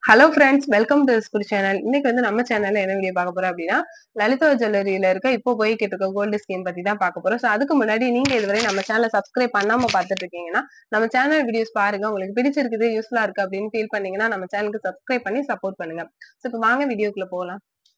Hello friends, welcome to school channel. இன்னைக்கு நம்ம சேனல்ல என்ன வீடியோ பார்க்க போறோம் அப்படின்னா, லலிதா ஜுவல்லரியில இருக்க இப்போ போய்கிட்டு இருக்க கோல்டு ஸ்கீம் பத்தி தான் பார்க்க போறோம். ஸோ அதுக்கு முன்னாடி நீங்க இதுவரை நம்ம சேனலை சப்ஸ்கிரைப் பண்ணாம பார்த்துட்டு இருக்கீங்கன்னா, நம்ம சேனல் வீடியோஸ் பாருங்க. உங்களுக்கு பிடிச்சிருக்குது, யூஸ்ஃபுல்லா இருக்கு அப்படின்னு ஃபீல் பண்ணீங்கன்னா, நம்ம சேனலுக்கு சப்ஸ்கிரைப் பண்ணி சப்போர்ட் பண்ணுங்க. ஸோ இப்போ வாங்க வீடியோக்குள்ள போகலாம்.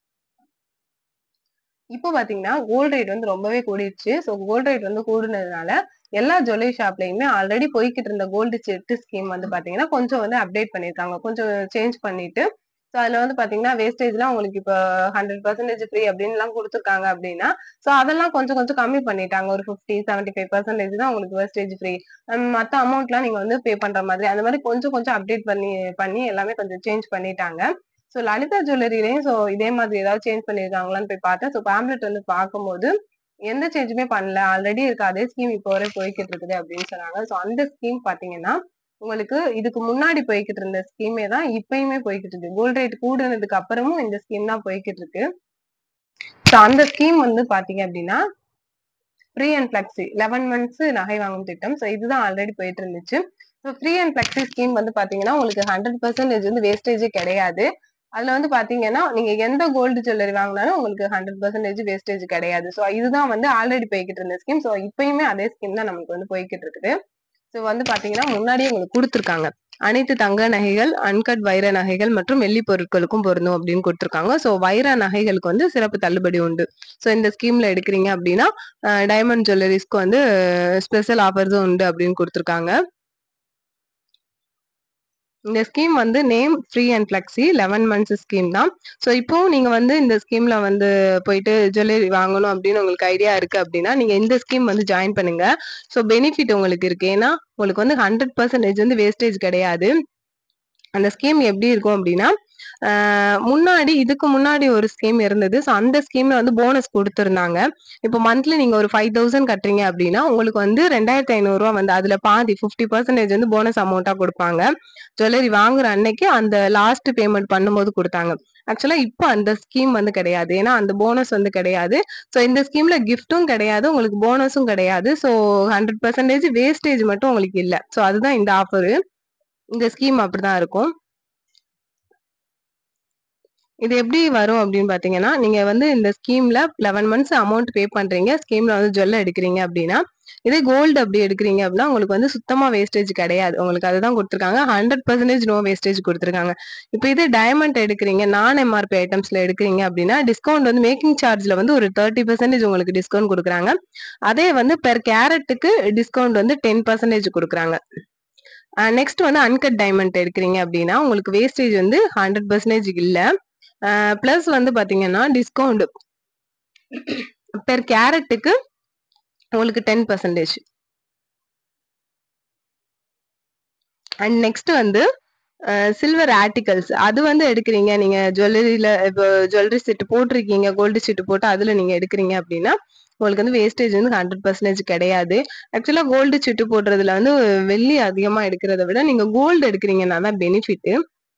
இப்போ பாத்தீங்கன்னா கோல்ட் ரேட் ரொம்பவே கூடிடுச்சு. ஸோ கோல்ட் ரேட் கூடுனதுனால எல்லா ஜுவல்லரி ஷாப்லயுமே ஆல்ரெடி போய்கிட்டு இருந்த கோல்டு செட் ஸ்கீம் பாத்தீங்கன்னா கொஞ்சம் அப்டேட் பண்ணிருக்காங்க. கொஞ்சம் சேஞ்ச் பண்ணிட்டு ஸோ அதுல பாத்தீங்கன்னா வேஸ்டேஜ்லாம் உங்களுக்கு இப்ப 100% ஃப்ரீ அப்படின்லாம் குடுத்துருக்காங்க அப்படின்னா, ஸோ அதெல்லாம் கொஞ்சம் கொஞ்சம் கம்மி பண்ணிட்டாங்க. ஒரு 50, 75% தான் உங்களுக்கு வேஸ்டேஜ் ஃப்ரீ. மத்த அமௌண்ட்லாம் நீங்க பே பண்ற மாதிரி அந்த மாதிரி கொஞ்சம் கொஞ்சம் அப்டேட் பண்ணி பண்ணி எல்லாமே கொஞ்சம் சேஞ்ச் பண்ணிட்டாங்க. சோ லலிதா ஜுவல்லரிலயும் இதே மாதிரி ஏதாவது சேஞ்ச் பண்ணிருக்காங்களான்னு போய் பார்த்தேன். சோ பேம்ப்ளெட் பார்க்கும்போது எந்த சேஞ்சுமே பண்ணல. ஆல்ரெடி இருக்க அதே ஸ்கீம் இப்போ வரை போய்க்கிட்டு இருக்குது அப்படின்னு சொன்னாங்க. சோ அந்த ஸ்கீம் பாத்தீங்கன்னா உங்களுக்கு இதுக்கு முன்னாடி போய்கிட்டு இருந்த ஸ்கீமே தான் இப்பயுமே போய்கிட்டு இருக்கு. கோல்ட் ரேட் கூடுனதுக்கு அப்புறமும் இந்த ஸ்கீம் தான் போய்கிட்டு இருக்கு. சோ அந்த ஸ்கீம் பாத்தீங்க அப்படின்னா ஃப்ரீ அண்ட் பிளெக்ஸி 11 மந்த்ஸ் நகை வாங்கும் திட்டம். சோ இதுதான் ஆல்ரெடி போயிட்டு இருந்துச்சு. So free and flexi scheme பாத்தீங்கன்னா உங்களுக்கு 100% வேஸ்டேஜே கிடையாது. அதுல பாத்தீங்கன்னா நீங்க எந்த கோல்டு ஜுவல்லரி வாங்கினாலும் உங்களுக்கு 100% வேஸ்டேஜ் கிடையாது. சோ இதுதான் ஆல்ரெடி போய்கிட்டு இருந்த ஸ்கீம். சோ இப்பயுமே அதே ஸ்கீம் தான் நமக்கு போய்கிட்டு இருக்குது. சோ பாத்தீங்கன்னா முன்னாடியே உங்களுக்கு கொடுத்துருக்காங்க. அனைத்து தங்க நகைகள், அன்கட் வைர நகைகள் மற்றும் வெள்ளி பொருட்களுக்கும் பொருந்தும் அப்படின்னு கொடுத்துருக்காங்க. சோ வைர நகைகளுக்கு சிறப்பு தள்ளுபடி உண்டு. சோ இந்த ஸ்கீம்ல எடுக்கிறீங்க அப்படின்னா டைமண்ட் ஜுவல்லரிஸ்க்கு ஸ்பெஷல் ஆஃபர்ஸும் உண்டு அப்படின்னு கொடுத்துருக்காங்க. இந்த scheme name free and flexi 11 months scheme தான். ஸோ இப்போ நீங்க இந்த ஸ்கீம்ல போயிட்டு ஜுவல்லரி வாங்கணும் அப்படின்னு உங்களுக்கு ஐடியா இருக்கு அப்படின்னா நீங்க இந்த ஸ்கீம் ஜாயின் பண்ணுங்க. ஸோ பெனிஃபிட் உங்களுக்கு இருக்கு. ஏன்னா உங்களுக்கு 100% வேஸ்டேஜ் கிடையாது. அந்த ஸ்கீம் எப்படி இருக்கும் அப்படின்னா இதுக்கு முன்னாடி ஒரு ஸ்கீம் இருந்தது. ஸோ அந்த ஸ்கீம்ல போனஸ் கொடுத்துருந்தாங்க. இப்போ மந்த்லி நீங்க ஒரு 5000 கட்டுறீங்க அப்படின்னா உங்களுக்கு 2500 ரூபா அதுல பாதி 50% போனஸ் அமௌண்டா கொடுப்பாங்க. ஜுவல்லரி வாங்குற அன்னைக்கு அந்த லாஸ்ட் பேமெண்ட் பண்ணும்போது கொடுத்தாங்க. ஆக்சுவலா இப்போ அந்த ஸ்கீம் கிடையாது. ஏன்னா அந்த போனஸ் கிடையாது. ஸோ இந்த ஸ்கீம்ல கிஃப்ட்டும் கிடையாது, உங்களுக்கு போனஸும் கிடையாது. ஸோ 100% வேஸ்டேஜ் மட்டும் உங்களுக்கு இல்ல. ஸோ அதுதான் இந்த ஆஃபரு. இந்த ஸ்கீம் அப்படிதான் இருக்கும். இது எப்படி வரும் அப்படின்னு பாத்தீங்கன்னா நீங்க இந்த ஸ்கீம்ல 11 மந்த்ஸ் அமௌண்ட் பே பண்றீங்க. ஸ்கீம்ல ஜுவல்ல எடுக்கிறீங்க அப்படின்னா இதே கோல்டு அப்படி எடுக்கிறீங்க அப்படின்னா உங்களுக்கு சுத்தமா வேஸ்டேஜ் கிடையாது. உங்களுக்கு அதுதான் கொடுத்துருக்காங்க. 100% நோ வேஸ்டேஜ் கொடுத்துருக்காங்க. இப்போ இதே டைமண்ட் எடுக்கிறீங்க, நான் எம்ஆர்பி ஐட்டம்ஸ்ல எடுக்கிறீங்க அப்படின்னா டிஸ்கவுண்ட் மேக்கிங் சார்ஜ்ல ஒரு 30% உங்களுக்கு டிஸ்கவுண்ட் கொடுக்குறாங்க. அதே பெர் கேரட்டுக்கு டிஸ்கவுண்ட் 10% கொடுக்குறாங்க. நெக்ஸ்ட் அன்கட் டைமண்ட் எடுக்கிறீங்க அப்படின்னா உங்களுக்கு வேஸ்டேஜ் 100% இல்ல. பிளஸ் பாத்தீங்கன்னா டிஸ்கவுண்ட் பெர் கேரட்டுக்கு உங்களுக்கு 10%. அண்ட் நெக்ஸ்ட் சில்வர் ஆர்டிகல்ஸ் அது எடுக்கிறீங்க. நீங்க ஜுவல்லரியில இப்போ ஜுவல்லரி செட் போட்டிருக்கீங்க, கோல்டு செட் போட்டு அதுல நீங்க எடுக்கிறீங்க அப்படின்னா உங்களுக்கு வேஸ்டேஜ் 100% கிடையாது. ஆக்சுவலா கோல்டு செட்டு போடுறதுல வெள்ளி அதிகமா எடுக்கிறத விட நீங்க கோல்டு எடுக்கிறீங்கன்னா தான் பெனிஃபிட்.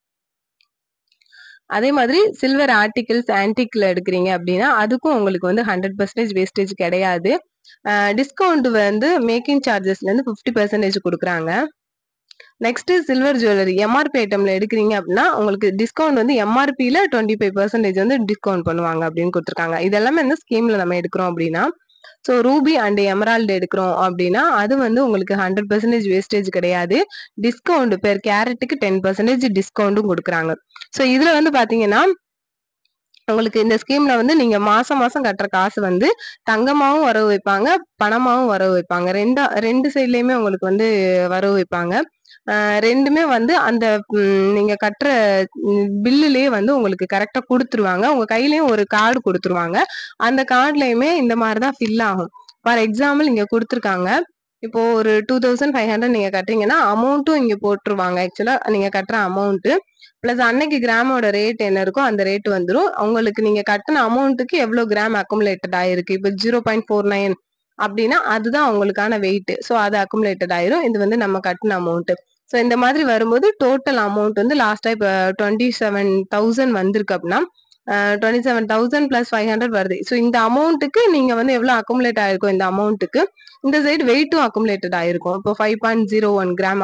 அதே மாதிரி சில்வர் ஆர்டிகிள்ஸ் ஆன்டிக்ல எடுக்கிறீங்க அப்படின்னா அதுக்கும் உங்களுக்கு 100% வேஸ்டேஜ் கிடையாது. டிஸ்கவுண்ட் மேக்கிங் சார்ஜஸ்ல 50% கொடுக்குறாங்க. நெக்ஸ்ட் சில்வர் ஜுவல்லரி எம்ஆர்பி ஐட்டம்ல எடுக்கிறீங்க அப்படின்னா உங்களுக்கு டிஸ்கவுண்ட் எம்ஆர்பில 25% டிஸ்கவுண்ட் பண்ணுவாங்க அப்படின்னு கொடுத்துருக்காங்க. இதெல்லாமே ஸ்கீம்ல நம்ம எடுக்கிறோம் அப்படின்னா ஸோ ரூபி அண்ட் எமரால்டு எடுக்கிறோம் அப்படின்னா அது உங்களுக்கு 100% வேஸ்டேஜ் கிடையாது. டிஸ்கவுண்ட் பெர் கேரட்டுக்கு 10% டிஸ்கவுண்டும் கொடுக்குறாங்க. ஸோ இதுல பாத்தீங்கன்னா உங்களுக்கு இந்த ஸ்கீம்ல நீங்க மாசம் மாசம் கட்டுற காசு தங்கமாவும் வரவு வைப்பாங்க, பணமாவும் வரவு வைப்பாங்க. ரெண்டு சைட்லயுமே உங்களுக்கு வரவு வைப்பாங்க. ரெண்டுமே அந்த நீங்க கட்டுற பில்லுலயே உங்களுக்கு கரெக்டா குடுத்துருவாங்க. உங்க கையிலயும் ஒரு கார்டு குடுத்துருவாங்க. அந்த கார்டுலயுமே இந்த மாதிரிதான் ஃபில் ஆகும். ஃபார் எக்ஸாம்பிள் இங்க குடுத்துருக்காங்க. இப்போ ஒரு 2500 நீங்க கட்டுறீங்கன்னா அமௌண்ட்டும் இங்க போட்டுருவாங்க. ஆக்சுவலா நீங்க கட்டுற அமௌண்ட் பிளஸ் அன்னைக்கு கிராமோட ரேட் என்ன இருக்கோ அந்த ரேட் வந்துரும். உங்களுக்கு நீங்க கட்டின அமௌண்ட்டுக்கு எவ்வளவு கிராம் அக்குமுலேட்டட் ஆயிருக்கு. இப்போ 0.49 அப்படின்னா அதுதான் உங்களுக்கான வெயிட். ஸோ அது அக்குமுலேட்டட் ஆயிரும். இது நம்ம கட்டின அமௌண்ட். ஸோ இந்த மாதிரி வரும்போது டோட்டல் அமௌண்ட் லாஸ்டா இப்போ 27,000 வந்திருக்கு அப்படின்னா 27,000 பிளஸ் 500 வருது. ஸோ இந்த அமௌண்ட்டுக்கு நீங்க எவ்வளவு அக்குமுலேட் ஆயிருக்கும் இந்த அமௌண்ட்டுக்கு இந்த சைடு வெயிட்டும் அக்குமுலேட்டட் ஆயிருக்கும். இப்போ 5.01 கிராமா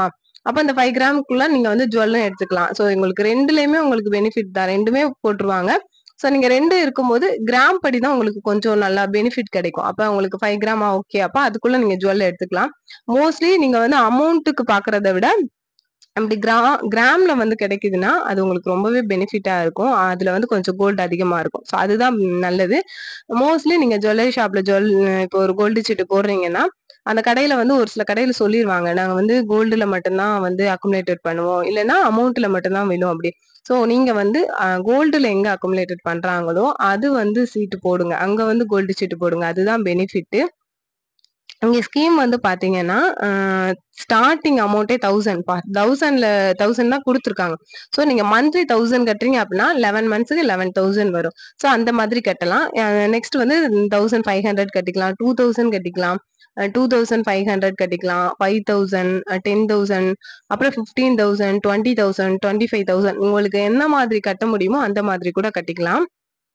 அப்ப அந்த 5 கிராமுக்குள்ள நீங்க வந்து ஜுவல்லும் எடுத்துக்கலாம். சோ உங்களுக்கு 2லயுமே உங்களுக்கு பெனிஃபிட் தான். 2மே போட்டுருவாங்க. சோ நீங்க 2 இருக்கும்போது கிராம் படி தான் உங்களுக்கு கொஞ்சம் நல்லா பெனிஃபிட் கிடைக்கும். அப்ப உங்களுக்கு 5 கிராம் ஓகே. அப்ப அதுக்குள்ள நீங்க ஜுவல் எடுத்துக்கலாம். மோஸ்ட்லி நீங்க வந்து அமௌண்ட்டுக்கு பாக்குறத விட அப்படி கிராம்ல வந்து கிடைக்குதுன்னா, அது உங்களுக்கு ரொம்பவே பெனிஃபிட்டா இருக்கும். அதுல வந்து கொஞ்சம் கோல்டு அதிகமா இருக்கும். சோ அதுதான் நல்லது. மோஸ்ட்லி நீங்க ஜுவல்லரி ஷாப்ல இப்போ ஒரு கோல்டு சீட்டு போடுறீங்கன்னா, அந்த கடையில வந்து ஒரு சில கடையில சொல்லிருவாங்க. நாங்க வந்து கோல்டுல மட்டும் தான் வந்து அக்குமுலேட்டட் பண்ணுவோம். இல்லன்னா அமௌண்ட்ல மட்டும் தான் விழும் அப்படி. சோ நீங்க வந்து கோல்டுல எங்க அக்குமுலேட்டட் பண்றாங்களோ, அது வந்து சீட்டு போடுங்க. அங்க வந்து கோல்டு சீட்டு போடுங்க. அதுதான் பெனிஃபிட். இங்க ஸ்கீம் வந்து பாத்தீங்கன்னா, ஸ்டார்ட்டிங் அமௌண்டே 1000 1000 தான் குடுத்துருக்காங்க. சோ நீங்க மந்த்லி 1000 கட்டுறீங்க அப்டின்னா, 11 மந்த்ஸ்க்கு 11,000 வரும். சோ அந்த மாதிரி கட்டலாம். நெக்ஸ்ட் வந்து 1500 கட்டிக்கலாம். 2000 கட்டிக்கலாம். 2500 கட்டிக்கலாம். 5000 10,000 அப்புறம் 15,000 20,000 25,000 உங்களுக்கு என்ன மாதிரி கட்ட முடியுமோ, அந்த மாதிரி கூட கட்டிக்கலாம்.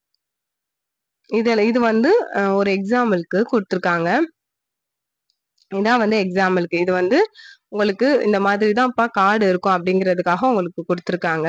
இது வந்து ஒரு எக்ஸாம்பிள்க்கு குடுத்துருக்காங்க. இதான் வந்து எக்ஸாம்பிளுக்கு. இது வந்து உங்களுக்கு இந்த மாதிரி தான்ப்பா கார்டு இருக்கும் அப்படிங்கிறதுக்காக உங்களுக்கு குடுத்துருக்காங்க.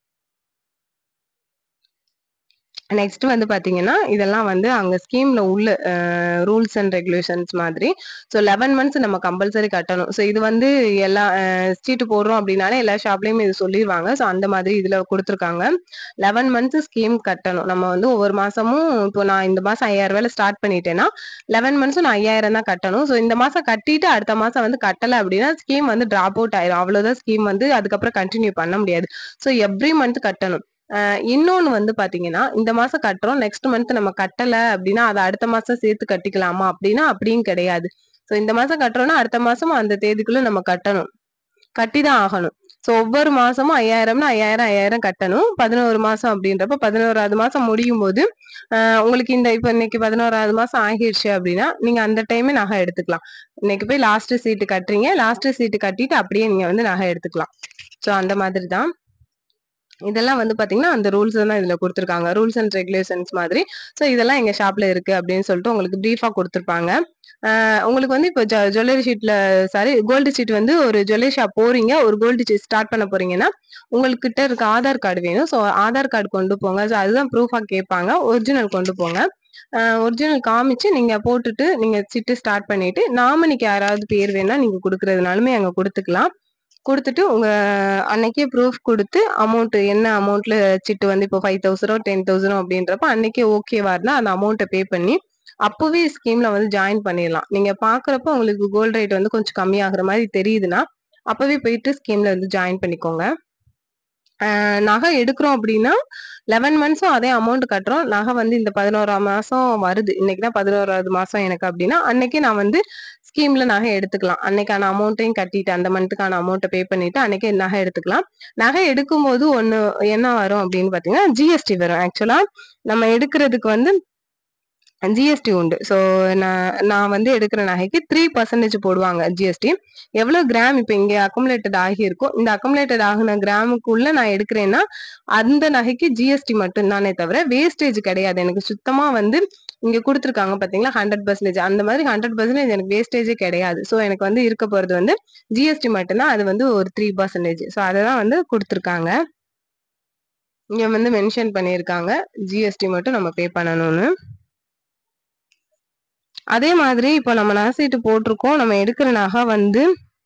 நெக்ஸ்ட் வந்து பாத்தீங்கன்னா, இதெல்லாம் வந்து அங்க ஸ்கீம்ல உள்ள ரூல்ஸ் அண்ட் ரெகுலேஷன்ஸ் மாதிரி. சோ 11 மந்த்ஸ் நம்ம கம்பல்சரி கட்டணும். சோ இது வந்து எல்லா சீட்டு போடுறோம் அப்படின்னாலே எல்லா ஷாப்லயும் இது சொல்லிருவாங்க. சோ அந்த மாதிரி இதுல குடுத்துருக்காங்க. 11 மந்த்ஸ் ஸ்கீம் கட்டணும். நம்ம வந்து ஒவ்வொரு மாசமும் இப்போ நான் இந்த மாசம் 5000 ஸ்டார்ட் பண்ணிட்டேன்னா, 11 மந்த்ஸும் நான் 5000 தான் கட்டணும். சோ இந்த மாசம் கட்டிட்டு அடுத்த மாசம் வந்து கட்டல அப்படின்னா, ஸ்கீம் வந்து டிராப் அவுட் ஆயிரும். அவ்வளவுதான் ஸ்கீம் வந்து அதுக்கப்புறம் கன்டின்யூ பண்ண முடியாது. சோ எவ்ரி மந்த் கட்டணும். இன்னொன்னு வந்து பாத்தீங்கன்னா, இந்த மாசம் கட்டுறோம். நெக்ஸ்ட் மந்த் நம்ம கட்டல அப்டின்னா, அத அடுத்த மாசம் சேர்த்து கட்டிக்கலாமா அப்டின்னா, அப்டியும் கிடையாது. சோ இந்த மாசம் கட்டுறோம்னா, அடுத்த மாசம் அந்த தேதிக்குள்ள நம்ம கட்டணும். கட்டி தான் ஆகணும். சோ ஒவ்வொரு மாசமும் 5000னா 5000, 5000 கட்டணும். 11 மாசம் அப்டின்றப்ப 11வது மாசம் முடியும்போது, உங்களுக்கு இப்ப இன்னைக்கு 11வது மாசம் ஆகிருச்சு அப்டின்னா, நீங்க அந்த டைமே நகை எடுத்துக்கலாம். இன்னைக்கு போய் லாஸ்ட் சீட்டு கட்டுறீங்க. லாஸ்ட் சீட்டு கட்டிட்டு அப்டியே நீங்க வந்து நகை எடுத்துக்கலாம். சோ அந்த மாதிரி தான். இதெல்லாம் வந்து பாத்தீங்கன்னா, அந்த ரூல்ஸ் தான் இதுல குடுத்துருக்காங்க. ரூல்ஸ் அண்ட் ரெகுலேஷன்ஸ் மாதிரி. சோ இதெல்லாம் எங்க ஷாப்ல இருக்கு அப்படின்னு சொல்லிட்டு உங்களுக்கு பிரீஃபா குடுத்துருப்பாங்க. உங்களுக்கு வந்து இப்போ ஜுவல்லரி ஷீட்ல கோல்டு ஷீட் வந்து ஒரு ஜுவல்லரி ஷாப் போறீங்க. ஒரு கோல்டு ஷீட் ஸ்டார்ட் பண்ண போறீங்கன்னா, உங்ககிட்ட இருக்க ஆதார் கார்டு வேணும். சோ ஆதார் கார்டு கொண்டு போங்க. சோ அதுதான் ப்ரூஃபா கேட்பாங்க. ஒரிஜினல் கொண்டு போங்க. ஒரிஜினல் காமிச்சு நீங்க போட்டுட்டு, நீங்க சீட்டு ஸ்டார்ட் பண்ணிட்டு, நாமினிக்கு யாராவது பேர் வேணா நீங்க குடுக்குறதுனாலுமே அங்க குடுத்துக்கலாம். குடுத்துட்டு உங்க அன்னைக்கே ப்ரூஃப் குடுத்து அமௌண்ட் என்ன அமௌண்ட்ல சிட்டு வந்து இப்போ 5000 10,000 அப்படின்றப்ப அன்னைக்கே ஓகேவா இருந்தா அந்த அமௌண்ட்ட பே பண்ணி அப்பவே ஸ்கீம்ல வந்து ஜாயின் பண்ணிடலாம். நீங்க பாக்குறப்ப உங்களுக்கு கோல்ட் ரேட் வந்து கொஞ்சம் கம்மியாகுற மாதிரி தெரியுதுன்னா, அப்பவே போயிட்டு ஸ்கீம்ல வந்து ஜாயின் பண்ணிக்கோங்க. நகை எடுக்கிறோம் அப்படின்னா 11 மந்த்ஸும் அதே அமௌண்ட் கட்டுறோம். நகை வந்து இந்த 11ஆம் மாசம் வருது. இன்னைக்கு தான் 11வது மாசம் எனக்கு அப்படின்னா, அன்னைக்கே நான் வந்து ஸ்கீம்ல நகை எடுத்துக்கலாம். அன்னைக்கான அமௌண்ட்டையும் கட்டிட்டு அந்த மந்த்துக்கான அமௌண்ட்ட பே பண்ணிட்டு அன்னைக்கே நகை எடுத்துக்கலாம். நகை எடுக்கும்போது ஒண்ணு என்ன வரும் அப்படின்னு பார்த்தீங்கன்னா, ஜிஎஸ்டி வரும். ஆக்சுவலா நம்ம எடுக்கிறதுக்கு வந்து ஜிஎஸ்டி உண்டு. சோ நான் வந்து எடுக்கிற நகைக்கு 3% போடுவாங்க ஜிஎஸ்டி. எவ்வளவு கிராம் இப்ப இங்க அக்குமுலேட்டட் ஆகியிருக்கோ, இந்த அக்குமுலேட்டட் ஆகுன கிராமுக்குள்ள நான் எடுக்கிறேன்னா, அந்த நகைக்கு ஜிஎஸ்டி மட்டும் தானே தவிர வேஸ்டேஜ் கிடையாது. எனக்கு சுத்தமா வந்து இங்க குடுத்துருக்காங்க பாத்தீங்களா 100% அந்த மாதிரி 100% எனக்கு வேஸ்டேஜே கிடையாது. சோ எனக்கு வந்து இருக்க போறது வந்து ஜிஎஸ்டி மட்டும் தான். அது வந்து ஒரு 3%. சோ அததான் வந்து குடுத்துருக்காங்க. இங்க வந்து மென்ஷன் பண்ணியிருக்காங்க. ஜிஎஸ்டி மட்டும் நம்ம பே பண்ணணும்னு. அதே மாதிரி இப்போ நம்ம நகை சீட்டு போட்டிருக்கோம். நம்ம எடுக்கிற நகை வந்து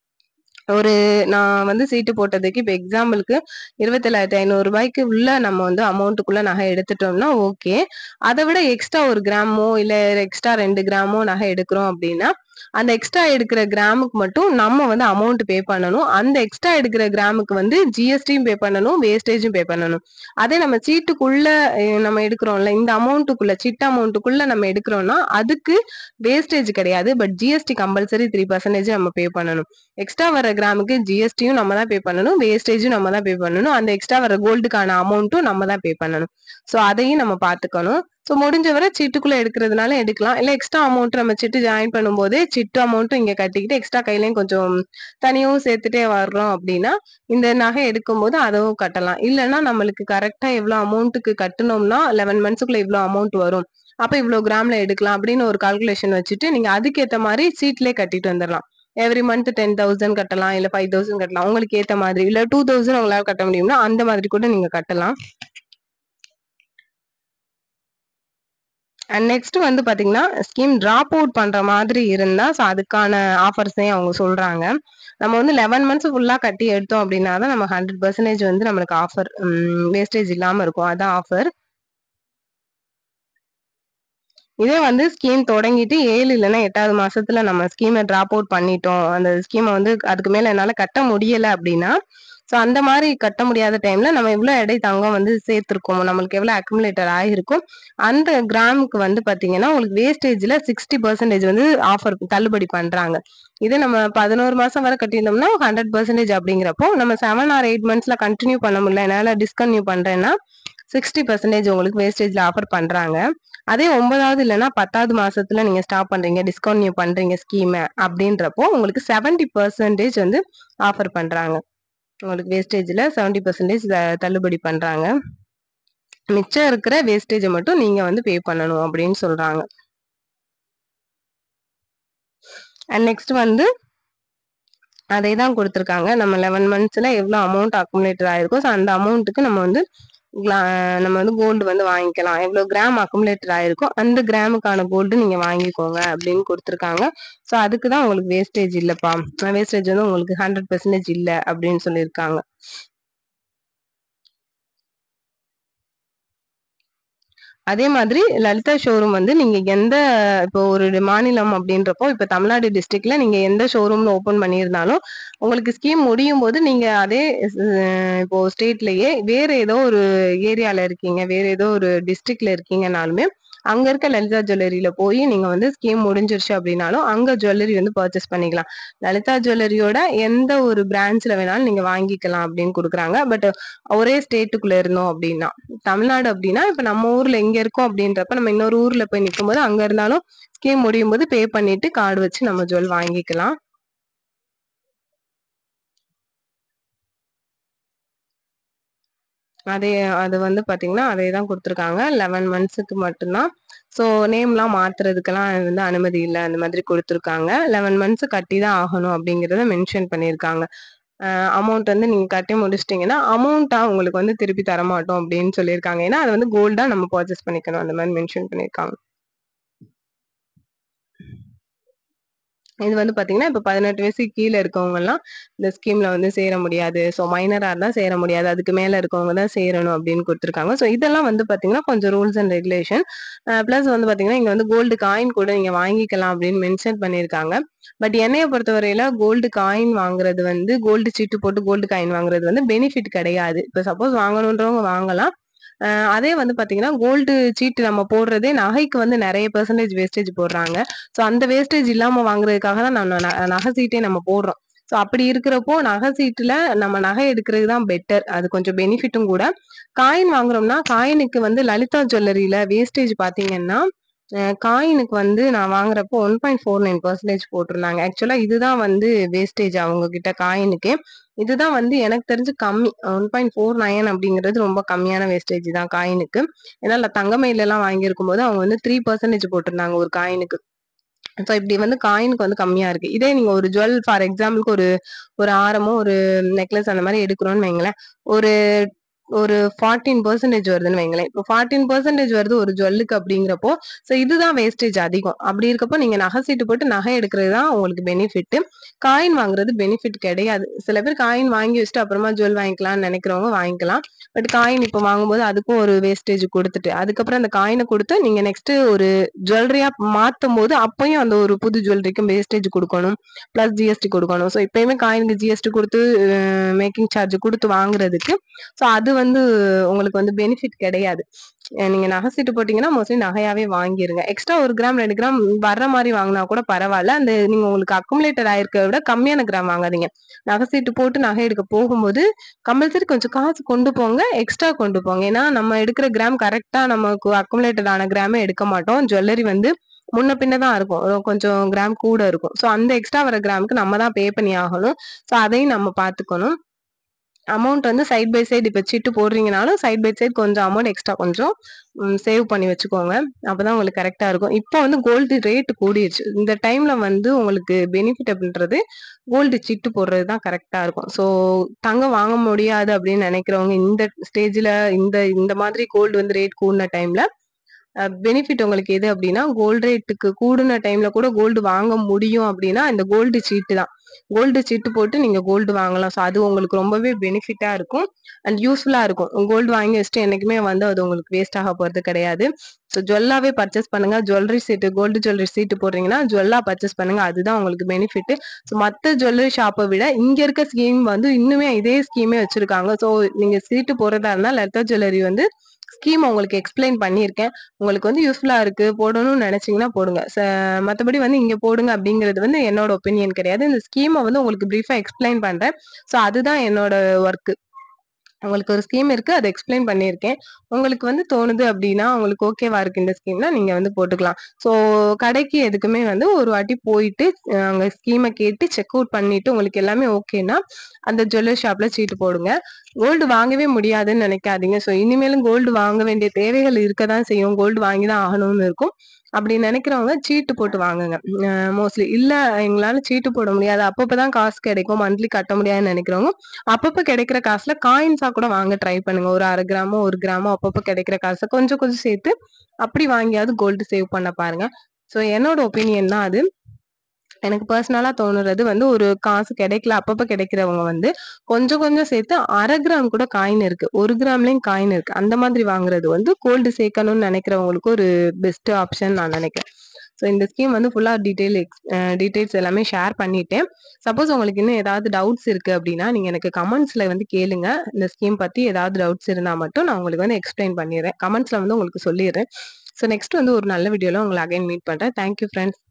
நான் வந்து சீட்டு போட்டதுக்கு இப்ப எக்ஸாம்பிளுக்கு ரூ. 27,500 உள்ள நம்ம வந்து அமௌண்ட்டுக்குள்ள நகை எடுத்துட்டோம்னா ஓகே. அதை விட எக்ஸ்ட்ரா 1 கிராமோ இல்ல எக்ஸ்ட்ரா 2 கிராமோ நகை எடுக்கிறோம் அப்படின்னா, அந்த எக்ஸ்ட்ரா எடுக்கிற கிராமுக்கு மட்டும் நம்ம வந்து அமௌண்ட் பே பண்ணணும். அந்த எக்ஸ்ட்ரா எடுக்கிற கிராமுக்கு வந்து ஜிஎஸ்டியும் பே பண்ணணும், வேஸ்டேஜும் பே பண்ணணும். அதே நம்ம சீட்டுக்குள்ள நம்ம எடுக்கிறோம்ல, இந்த அமௌண்ட்டுக்குள்ள சிட் அமௌண்ட்டுக்குள்ள நம்ம எடுக்கிறோம்னா, அதுக்கு வேஸ்டேஜ் கிடையாது. பட் ஜிஎஸ்டி கம்பல்சரி 3% நம்ம பே பண்ணணும். எக்ஸ்ட்ரா வர கிராமுக்கு ஜிஎஸ்டியும் நம்ம தான் பே பண்ணணும், வேஸ்டேஜும் நம்ம தான் பே பண்ணணும். அந்த எக்ஸ்ட்ரா வர கோல்டுக்கான அமௌண்ட்டும் நம்ம தான் பே பண்ணணும். சோ அதையும் நம்ம பாத்துக்கணும். சோ முடிஞ்ச வரை சீட்டுக்குள்ள எடுக்கிறதுனால எடுக்கலாம். இல்ல எக்ஸ்ட்ரா அமௌண்ட் நம்ம சிட்டு ஜாயின் பண்ணும்போதே சிட்டு அமௌண்ட்டும் இங்க கட்டிக்கிட்டு எக்ஸ்ட்ரா கையிலயும் கொஞ்சம் தனியாவும் சேர்த்துட்டே வர்றோம் அப்படின்னா, இந்த நகை எடுக்கும்போது அதுவும் கட்டலாம். இல்லைன்னா நம்மளுக்கு கரெக்டா எவ்வளவு அமௌண்ட்டுக்கு கட்டணும்னா 11 மந்த்ஸ்க்குள்ள இவ்வளவு அமௌண்ட் வரும். அப்ப இவ்வளவு கிராம்ல எடுக்கலாம் அப்படின்னு ஒரு கால்குலேஷன் வச்சுட்டு நீங்க அதுக்கேத்த மாதிரி சீட்லயே கட்டிட்டு வந்துடலாம். எவ்ரி மந்த் 10,000 கட்டலாம், இல்ல 5,000 கட்டலாம். உங்களுக்கு ஏத்த மாதிரி. இல்ல 2,000 உங்களால கட்ட முடியும்னா, அந்த மாதிரி கூட நீங்க கட்டலாம். அண்ட் நெக்ஸ்ட் வந்து பாத்தீங்கன்னா, ஸ்கீம் டிராப் அவுட் பண்ற மாதிரி இருந்தா, சோ அதுக்கான ஆஃபர்ஸையும் அவங்க சொல்றாங்க. நம்ம வந்து 11 மந்த்ஸ் ஃபுல்லா கட்டி எடுத்தோம் அப்படின்னா தான் நம்ம 100% வந்து நம்மளுக்கு ஆஃபர் வேஸ்டேஜ் இல்லாம இருக்கும். அதான் ஆஃபர். இதே வந்து ஸ்கீம் தொடங்கிட்டு 7 இல்லன்னா 8வது மாசத்துல நம்ம ஸ்கீம டிராப் அவுட் பண்ணிட்டோம். அந்த ஸ்கீம வந்து அதுக்கு மேல என்னால கட்ட முடியல அப்படின்னா, சோ அந்த மாரி கட்ட முடியாத டைம்ல நம்ம எவ்வளோ எடை தங்கம் வந்து சேர்த்திருக்கோமோ, நம்மளுக்கு எவ்வளோ அக்குமுலேட்டர் ஆயிருக்கோ, அந்த கிராமுக்கு வந்து பாத்தீங்கன்னா, உங்களுக்கு வேஸ்டேஜ்ல 60% வந்து ஆஃபர் தள்ளுபடி பண்றாங்க. இதே நம்ம 11 மாசம் வரை கட்டியிருந்தோம்னா 100% அப்படிங்கிறப்போ, நம்ம 7 ஆர் 8 மந்த்ஸ்ல கன்டின்யூ பண்ண முடியல, என்னால டிஸ்கன்டின்யூ பண்றேன்னா 60% உங்களுக்கு வேஸ்டேஜ்ல ஆஃபர் பண்றாங்க. அதே 9வது இல்லன்னா 10வது மாசத்துல நீங்க ஸ்டாப் பண்றீங்க, டிஸ்கன்டின்யூ பண்றீங்க ஸ்கீம அப்படின்றப்போ, உங்களுக்கு 70% வந்து ஆஃபர் பண்றாங்க. உங்களுக்கு வேஸ்டேஜ்ல 70% தள்ளுபடி பண்றாங்க. மிச்சம் இருக்கிற வேஸ்டேஜ மட்டும் நீங்க வந்து பே பண்ணணும் அப்படின்னு சொல்றாங்க. அண்ட் நெக்ஸ்ட் வந்து அதே தான் குடுத்துருக்காங்க. நம்ம 11 மந்த்ஸ்ல எவ்வளோ அமௌண்ட் அக்குமுலேட்டட் ஆயிருக்கோ, சோ அந்த அமௌண்ட்டுக்கு நம்ம வந்து கிளா நம்ம வந்து கோல்டு வந்து வாங்கிக்கலாம். எவ்வளோ கிராம் அக்குமுலேட்டட் ஆயிருக்கோ, அந்த கிராமுக்கான கோல்டு நீங்க வாங்கிக்கோங்க அப்படின்னு குடுத்துருக்காங்க. சோ அதுக்கு தான் உங்களுக்கு வேஸ்டேஜ் இல்லப்பா. வேஸ்டேஜ் வந்து உங்களுக்கு 100% இல்ல அப்படின்னு சொல்லியிருக்காங்க. அதே மாதிரி லலிதா ஷோரூம் வந்து நீங்க எந்த இப்போ ஒரு மாநிலம் அப்படின்றப்போ, இப்ப தமிழ்நாடு டிஸ்ட்ரிக்ட்ல நீங்க எந்த ஷோரூம்ல ஓப்பன் பண்ணியிருந்தாலும், உங்களுக்கு ஸ்கீம் முடியும்போது நீங்க அதே இப்போ ஸ்டேட்லயே வேற ஏதோ ஒரு ஏரியால இருக்கீங்க, வேற ஏதோ ஒரு டிஸ்ட்ரிக்ட்ல இருக்கீங்கனாலுமே, அங்க இருக்க லலிதா ஜுவல்லரியில போய் நீங்க வந்து ஸ்கீம் முடிஞ்சிருச்சு அப்படின்னாலும், அங்க ஜுவல்லரி வந்து பர்ச்சேஸ் பண்ணிக்கலாம். லலிதா ஜுவல்லரியோட எந்த ஒரு பிரான்ச்ல வேணாலும் நீங்க வாங்கிக்கலாம் அப்படின்னு குடுக்குறாங்க. பட் ஒரே ஸ்டேட்டுக்குள்ள இருந்தோம் அப்படின்னா. தமிழ்நாடு அப்படின்னா, இப்ப நம்ம ஊர்ல இங்க இருக்கோம் அப்படின்றப்ப, நம்ம இன்னொரு ஊர்ல போய் நிக்கும்போது, அங்க இருந்தாலும் ஸ்கீம் முடியும்போது பே பண்ணிட்டு கார்டு வச்சு நம்ம ஜுவல் வாங்கிக்கலாம். அதே அது வந்து பாத்தீங்கன்னா, அதே தான் குடுத்துருக்காங்க. 11 மந்த்ஸுக்கு மட்டும் தான். ஸோ நேம்லாம் மாத்துறதுக்கெல்லாம் வந்து அனுமதி இல்ல. அந்த மாதிரி குடுத்துருக்காங்க. 11 மந்த்ஸ் கட்டி தான் ஆகணும் அப்படிங்கிறத மென்ஷன் பண்ணியிருக்காங்க. அமௌண்ட் வந்து நீங்க கட்டி முடிச்சுட்டீங்கன்னா, அமௌண்ட்டா உங்களுக்கு வந்து திருப்பி தரமாட்டோம் அப்படின்னு சொல்லியிருக்காங்க. ஏன்னா, அது வந்து கோல்டா நம்ம பர்ச்சேஸ் பண்ணிக்கணும். அந்த மாரி மென்ஷன் பண்ணியிருக்காங்க. இது வந்து பாத்தீங்கன்னா, இப்ப 18 வயசுக்கு கீழ இருக்கவங்கலாம் இந்த ஸ்கீம்ல வந்து சேர முடியாது. ஸோ மைனரா இருந்தா சேர முடியாது. அதுக்கு மேல இருக்கவங்க தான் சேரணும் அப்படின்னு குடுத்துருக்காங்க. ஸோ இதெல்லாம் வந்து பாத்தீங்கன்னா, கொஞ்சம் ரூல்ஸ் அண்ட் ரெகுலேஷன். பிளஸ் வந்து பாத்தீங்கன்னா, இங்க வந்து கோல்டு காயின் கூட நீங்க வாங்கிக்கலாம் அப்படின்னு மென்ஷன் பண்ணியிருக்காங்க. பட் என்னைய பொறுத்தவரையில கோல்டு காயின் வாங்குறது வந்து கோல்டு சீட்டு போட்டு கோல்டு காயின் வாங்குறது வந்து பெனிஃபிட் கிடையாது. இப்ப சப்போஸ் வாங்கணுன்றவங்க வாங்கலாம். அதே வந்து பாத்தீங்கன்னா, கோல்டு சீட்டு நம்ம போடுறதே நகைக்கு வந்து நெறைய பெர்சன்டேஜ் வேஸ்டேஜ் போடுறாங்க. ஸோ அந்த வேஸ்டேஜ் இல்லாம வாங்குறதுக்காக தான் நம்ம நகை சீட்டே நம்ம போடுறோம். ஸோ அப்படி இருக்கிறப்போ நகை சீட்டுல நம்ம நகை எடுக்கிறது தான் பெட்டர். அது கொஞ்சம் பெனிஃபிட்டும் கூட. காயின் வாங்குறோம்னா, காயினுக்கு வந்து லலிதா ஜுவல்லரியில வேஸ்டேஜ் பாத்தீங்கன்னா, காயினுக்கு வந்து நான் வாங்குறப்போ 1.49% போட்டிருந்தாங்க. ஆக்சுவலா இதுதான் வந்து வேஸ்டேஜ் அவங்க கிட்ட காயினுக்கே. இதுதான் வந்து எனக்கு தெரிஞ்சு கம்மி. 1.49 அப்படிங்கிறது ரொம்ப கம்மியான வேஸ்டேஜ் தான் காயினுக்கு. ஏன்னா தங்கமயிலலாம் வாங்கியிருக்கும்போது அவங்க வந்து 3% போட்டிருந்தாங்க ஒரு காயினுக்கு. ஸோ இப்படி வந்து காயினுக்கு வந்து கம்மியா இருக்கு. இதே நீங்க ஒரு ஜுவல் ஃபார் எக்ஸாம்பிள்க்கு ஒரு ஒரு ஆரமோ, ஒரு நெக்லஸ் அந்த மாரி எடுக்கிறோம்னு வைங்களேன். ஒரு ஒரு 14% வருதுன்னு வைங்களேன். இப்போ 14% வருது ஒரு ஜுவல்லுக்கு அப்படிங்கிறப்போ, ஸோ இதுதான் வேஸ்டேஜ் அதிகம். அப்படி இருக்கப்போ நீங்க நகை சீட்டு போட்டு நகை எடுக்கிறது தான் உங்களுக்கு பெனிஃபிட். காயின் வாங்குறது பெனிஃபிட் கிடையாது. சில பேர் காயின் வாங்கி வச்சுட்டு அப்புறமா ஜுவல் வாங்கிக்கலாம்னு நெனைக்கிறவங்க வாங்கிக்கலாம். பட் காயின் இப்ப வாங்கும்போது அதுக்கும் ஒரு வேஸ்டேஜ் குடுத்துட்டு, அதுக்கப்புறம் அந்த காயின குடுத்து நீங்க நெக்ஸ்ட் ஒரு ஜுவல்லரியா மாத்தும்போது, அப்பயும் அந்த ஒரு புது ஜுவல்லரிக்கும் வேஸ்டேஜ் குடுக்கணும். பிளஸ் ஜிஎஸ்டி குடுக்கணும். ஸோ எப்பயுமே காயினுக்கு ஜிஎஸ்டி குடுத்து மேக்கிங் சார்ஜ் குடுத்து வாங்குறதுக்கு, ஸோ அது வந்து உங்களுக்கு வந்து பெனிஃபிட் கிடையாது. நீங்க நகை சீட்டு போட்டீங்கன்னா, மோஸ்ட்லி நகையாவே வாங்கிருங்க. எக்ஸ்ட்ரா 1 கிராம், 2 கிராம் வர்ற மாரி வாங்குனா கூட பரவால்ல. அந்த நீங்க உங்களுக்கு அக்குமுலேட்டட் ஆயிருக்கிறத விட கம்மியான கிராம் வாங்காதீங்க. நகை சீட்டு போட்டு நகை எடுக்க போகும்போது, கம்பல்சரி கொஞ்சம் காசு கொண்டு போங்க. எக்ஸ்ட்ரா கொண்டு போங்க. ஏன்னா, நம்ம எடுக்கிற கிராம் கரெக்ட்டா நமக்கு அக்குமுலேட்டட் ஆன கிராமே எடுக்க மாட்டோம். ஜுவல்லரி வந்து முன்ன பின்ன தான் இருக்கும். கொஞ்சம் கிராம் கூட இருக்கும். ஸோ அந்த எக்ஸ்ட்ரா வர கிராமுக்கு நம்ம தான் பே பண்ணி ஆகணும். ஸோ அதையும் நம்ம பார்த்துக்கணும். அமௌண்ட் வந்து சைட் பை சைடு இப்ப சீட்டு போடுறீங்கனாலும் சைட் பை சைடு கொஞ்சம் அமௌண்ட் எக்ஸ்ட்ரா கொஞ்சம் சேவ் பண்ணி வச்சுக்கோங்க. அப்பதான் உங்களுக்கு கரெக்டா இருக்கும். இப்போ வந்து கோல்டு ரேட் கூடிருச்சு. இந்த டைம்ல வந்து உங்களுக்கு பெனிஃபிட் அப்படின்றது கோல்டு சீட்டு போடுறது தான் கரெக்டா இருக்கும். ஸோ தங்கம் வாங்க முடியாது அப்படின்னு நினைக்கிறவங்க இந்த ஸ்டேஜ்ல இந்த இந்த மாதிரி கோல்டு வந்து ரேட் கூடின டைம்ல பெனிஃபிட் உங்களுக்கு எது அப்படின்னா, கோல்டு ரேட்டுக்கு கூடுன டைம்ல கூட கோல்டு வாங்க முடியும் அப்படின்னா, இந்த கோல்டு சீட்டு தான். கோல்டு சீட்டு போட்டு நீங்க கோல்டு வாங்கலாம். ஸோ அது உங்களுக்கு ரொம்பவே பெனிஃபிட்டா இருக்கும். அண்ட் யூஸ்ஃபுல்லா இருக்கும். கோல்டு வாங்கி வச்சுட்டு என்னைக்குமே வந்து அது உங்களுக்கு வேஸ்ட் ஆக போறது கிடையாது. ஸோ ஜுவல்லாவே பர்ச்சேஸ் பண்ணுங்க. ஜுவல்லரி சீட்டு கோல்டு ஜுவல்லரி சீட்டு போடுறீங்கன்னா, ஜுவல்லா பர்ச்சேஸ் பண்ணுங்க. அதுதான் உங்களுக்கு பெனிஃபிட். ஸோ மத்த ஜுவல்லரி ஷாப்ப விட இங்க இருக்க ஸ்கீம் வந்து இன்னுமே இதே ஸ்கீமே வச்சிருக்காங்க. ஸோ நீங்க சீட்டு போடுறதா இருந்தா லலிதா ஜுவல்லரி வந்து ஸ்கீம் உங்களுக்கு எக்ஸ்பிளைன் பண்ணியிருக்கேன். உங்களுக்கு வந்து யூஸ்ஃபுல்லா இருக்கு. போடணும்னு நினைச்சீங்கன்னா போடுங்க. மத்தபடி வந்து இங்க போடுங்க அப்படிங்கிறது வந்து என்னோட ஒப்பீனியன் கிடையாது. இந்த ஸ்கீம வந்து உங்களுக்கு பிரீஃபா எக்ஸ்பிளைன் பண்றேன். ஸோ அதுதான் என்னோட ஒர்க். உங்களுக்கு ஒரு ஸ்கீம் இருக்கு. அத எக்ஸ்பிளைன் பண்ணியிருக்கேன். உங்களுக்கு வந்து தோணுது அப்டின்னா, உங்களுக்கு ஓகேவா இருக்கு இந்த ஸ்கீம்னா, நீங்க வந்து போட்டுக்கலாம். ஸோ கடைக்கு எதுக்குமே வந்து ஒரு வாட்டி போயிட்டு, அங்க ஸ்கீம கேட்டு செக் அவுட் பண்ணிட்டு, உங்களுக்கு எல்லாமே ஓகேன்னா, அந்த ஜுவல்லரி ஷாப்ல சீட்டு போடுங்க. கோல்டு வாங்கவே முடியாதுன்னு நெனைக்காதீங்க. ஸோ இனிமேலும் கோல்டு வாங்க வேண்டிய தேவைகள் இருக்க தான் செய்யும். கோல்டு வாங்கி தான் ஆகணும்னு இருக்கும். அப்படி நெனைக்கிறவங்க சீட்டு போட்டு வாங்குங்க. மோஸ்ட்லி இல்ல எங்களால சீட்டு போட முடியாது. அப்பப்பதான் காசு கிடைக்கும். மந்த்லி கட்ட முடியாதுன்னு நெனைக்கிறவங்க, அப்பப்ப கிடைக்கிற காசுல காயின்ஸா கூட வாங்க ட்ரை பண்ணுங்க. ஒரு 1/2 கிராமோ, 1 கிராமோ அப்பப்ப கிடைக்கிற காச கொஞ்சம் கொஞ்சம் சேர்த்து அப்படி வாங்கியாவது கோல்டு சேவ் பண்ண பாருங்க. ஸோ என்னோட ஒப்பீனியன் தான் அது. எனக்கு பர்சனலா தோணுறது வந்து ஒரு காசு கிடைக்கல அப்பப்ப கிடைக்கிறவங்க வந்து கொஞ்சம் கொஞ்சம் சேர்த்து 1/2 கிராம் கூட காயின் இருக்கு. 1 கிராம்லயும் காயின் இருக்கு. அந்த மாதிரி வாங்குறது வந்து கோல்டு சேர்க்கணும்னு நினைக்கிறவங்களுக்கு ஒரு பெஸ்ட் ஆப்ஷன் நான் நினைக்கிறேன். ஸோ இந்த ஸ்கீம் வந்து ஃபுல்லா டீடைல்ஸ் எல்லாமே ஷேர் பண்ணிட்டேன். சப்போஸ் உங்களுக்கு இன்னும் ஏதாவது டவுட்ஸ் இருக்கு அப்படின்னா, நீங்க எனக்கு கமெண்ட்ஸ்ல வந்து கேளுங்க. இந்த ஸ்கீம் பத்தி ஏதாவது டவுட்ஸ் இருந்தா மட்டும் நான் உங்களுக்கு வந்து எக்ஸ்பிளைன் பண்ணிடுறேன். கமெண்ட்ஸ்ல வந்து உங்களுக்கு சொல்லிடுறேன். ஸோ நெக்ஸ்ட் வந்து ஒரு நல்ல வீடியோல உங்கள அகைன் மீட் பண்றேன். Thank you friends.